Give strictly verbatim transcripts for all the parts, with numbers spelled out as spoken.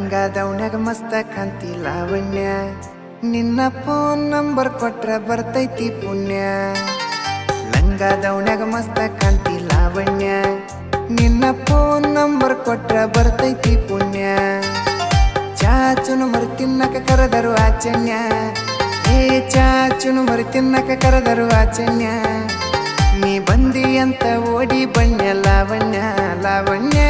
ಲಂಗಾದವನ್ಯಾಗ ಮಸ್ತ ಕಾಂತಿ ಲಾವಣ್ಯ ನಿನ್ನ ಫೋನ್ ನಂಬರ್ ಕೊಟ್ರ ಬರ್ತೈತಿ ಪುಣ್ಯ ಲಂಗಾದವನ್ಯಾಗ ಮಸ್ತ ಕಾಂತಿ ಲಾವಣ್ಯ ನಿನ್ನ ಫೋನ್ ನಂಬರ್ ಕೊಟ್ರ ಬರ್ತೈತಿ ಪುಣ್ಯ ಚಾಚುನು ಮರಿ ತಿನ್ನಕ ಕರೆದರು ಆಚನ್ಯ ಏ ಚಾಚುನು ಮರಿ ತಿನ್ನಕ ಕರೆದರು ಆಚನ್ಯ ನೀ ಬಂದಿ ಅಂತ ಓಡಿ ಬಣ್ಣ ಲಾವಣ್ಯ ಲಾವಣ್ಯ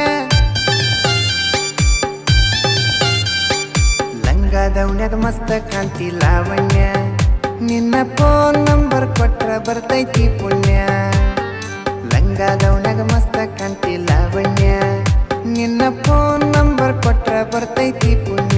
ಲಂಗಾದವನ್ಯಾಗ ಮಸ್ತ ಕಾಂತಿ ಲಾವಣ್ಯ ನಿನ್ನ ಫೋನ್ ನಂಬರ್ ಕೊಟ್ರ ಬರ್ತೈತಿ ಪುಣ್ಯ ಲಂಗಾದವನ್ಯಾಗ ಮಸ್ತ ಕಾಂತಿ ಲಾವಣ್ಯ ನಿನ್ನ ಫೋನ್ ನಂಬರ್ ಕೊಟ್ರ ಬರ್ತೈತಿ ಪುಣ್ಯ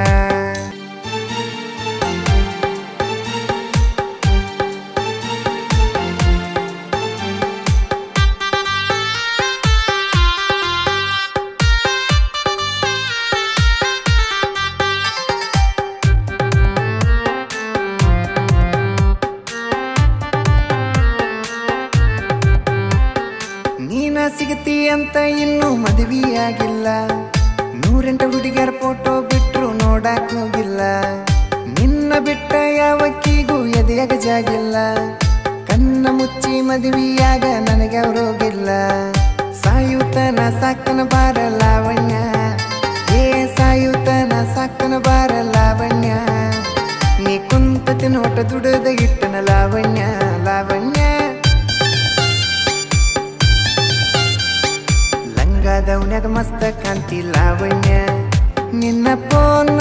ಸಿಗತಿ ಅಂತ ಇನ್ನೂ ಮದುವೆಯಾಗಿಲ್ಲ ನೂರೆಂಟು ಹುಡುಗಿಯರ ಫೋಟೋ ಬಿಟ್ರು ನೋಡಾಕ್ ಹೋಗಿಲ್ಲ ನಿನ್ನ ಬಿಟ್ಟ ಯಾವಕ್ಕಿಗೂ ಎದೆಯಾಗ ಜಾಗಿಲ್ಲ ಕಣ್ಣ ಮುಚ್ಚಿ ಮದುವೆಯಾಗ ನನಗೆ ಅವರೋಗಿಲ್ಲ ಸಾಯುತನ ಸಾಕನ ಬಾರ ಲಾವಣ್ಯ ಏ ಸಾಯುತನ ಸಾಕನ ಬಾರ ಲಾವಣ್ಯ ನೀ ಕುಂತ ತಿನ್ನೋಟ ದುಡದ ಇಟ್ಟನ ಲಾವಣ್ಯ ಲಾವಣ್ಯ ಲಂಗಾದವನ್ಯಾಗ ಮಸ್ತ ಕಾಂತಿ ಲಾವಣ್ಯ ನಿನ್ನ ಫೋನ್